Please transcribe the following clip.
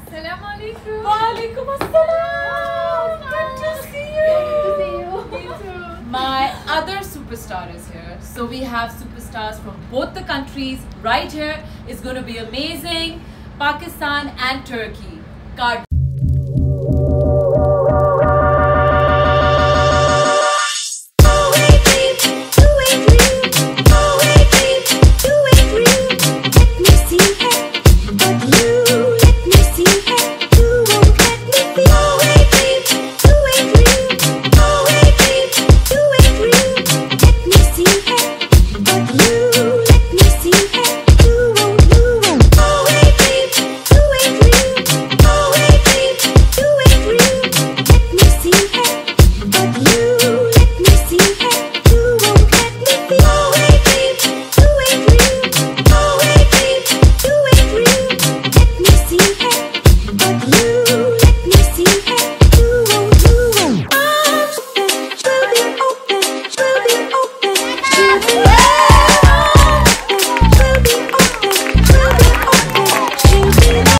Assalamu alaikum. Walaikum assalam. Good to see you. Good to see you. Me too. My other superstar is here. So we have superstars from both the countries right here. It's going to be amazing. Pakistan and Turkey. God. You